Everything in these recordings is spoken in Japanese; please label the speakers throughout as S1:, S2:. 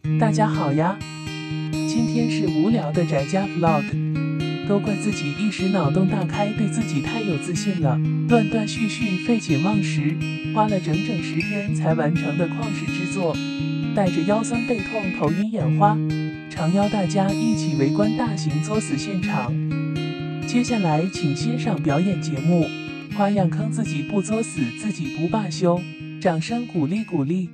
S1: 大家好呀，今天是无聊的宅家 vlog， 都怪自己一时脑洞大开，对自己太有自信了，断断续续，废寝忘食，花了整整10天才完成的旷世之作，带着腰酸背痛、头晕眼花，诚邀大家一起围观大型作死现场。接下来请欣赏表演节目，花样坑自己不作死，自己不罢休，掌声鼓励鼓励。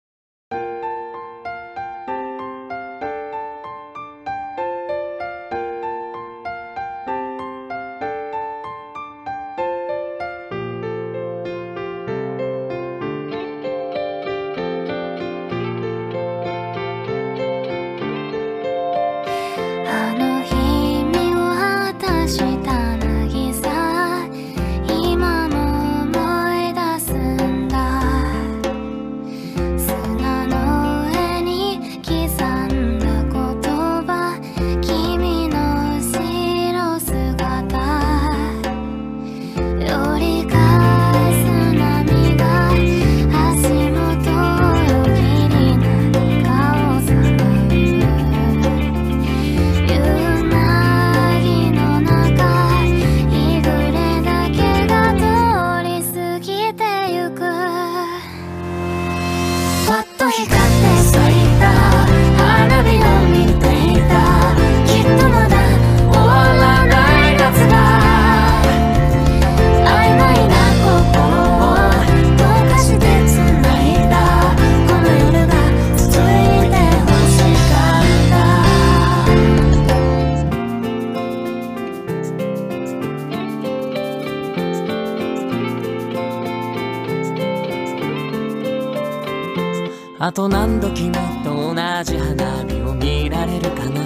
S2: あと何度君と同じ花火を見られるかなって、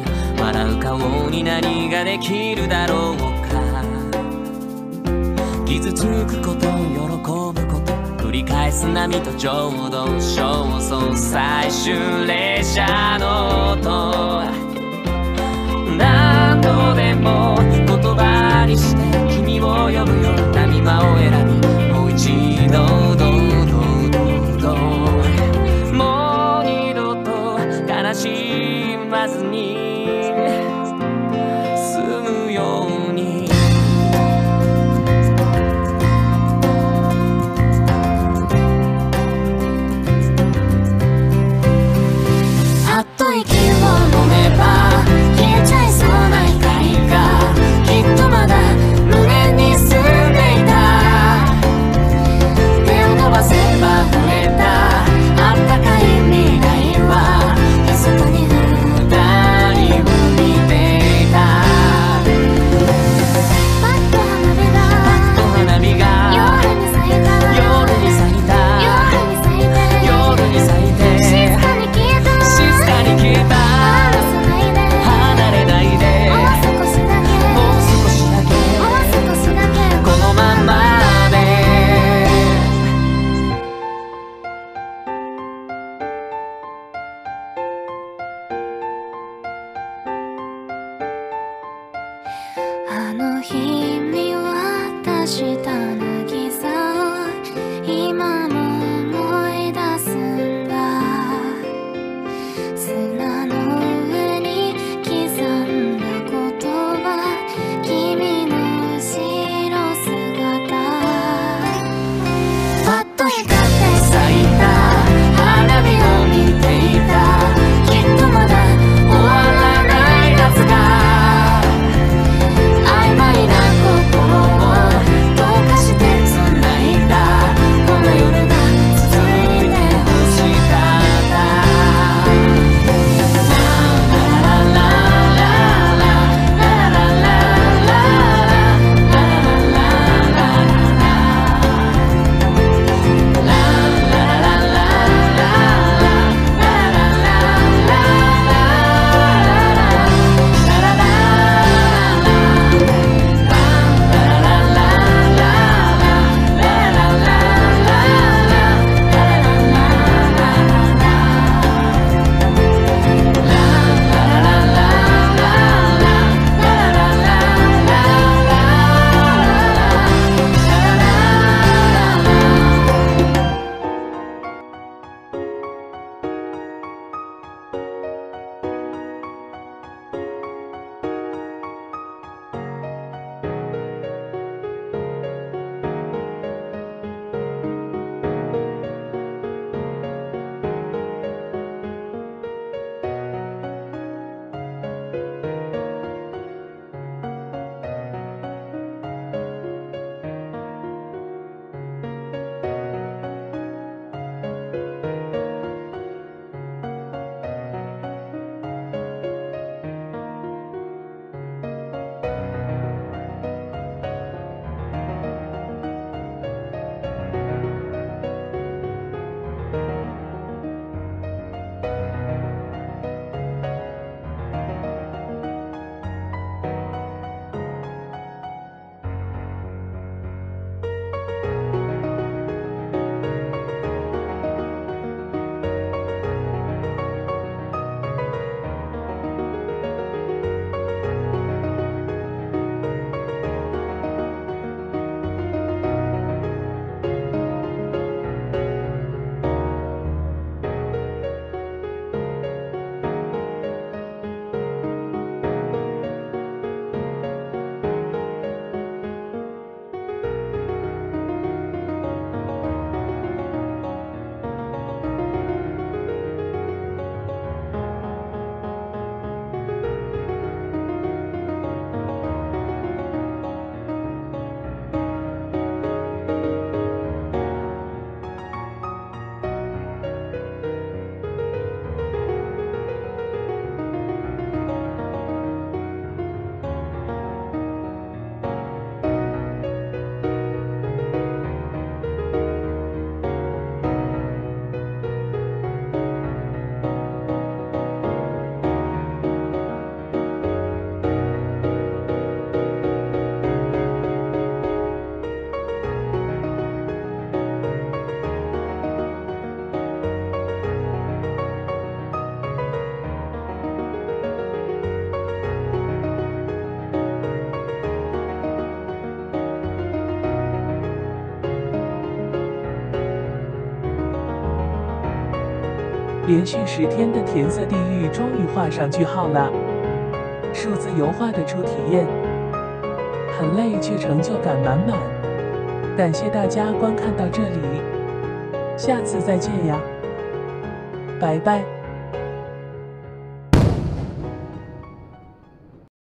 S2: 笑う顔に何ができるだろうか。傷つくこと喜ぶこと繰り返す波とちょうど焦燥最終列車の音、何度でも言葉にして君を呼ぶよ、波間を選びもう一度どう悲しまずに済むように。あっと息を飲めば消えちゃいそうな怒りがきっとまだ胸に住んでいた。手を伸ばせば増えたあったかい未来は外に二人を見ていた。パッと花火が夜に咲いた、夜に咲いた、夜に咲いて静かに消えた、静かに消えた。離れないで、もう少しだけ、もう少しだけ、もう少しだけこのままで。あの日見渡した渚を今も思い出すんだ。砂の上に刻んだ言葉、君の後ろ姿、パッと光って咲いた花火を見ていた。きっとまだ終わらない夏が曖昧な心を溶かして繋いだ。この夜が続いて欲しかった。ララララララララララララララララ
S1: 连续10天的填色地狱终于画上句号了。数字油画的初体验，很累却成就感满满。感谢大家观看到这里，下次再见呀，拜拜。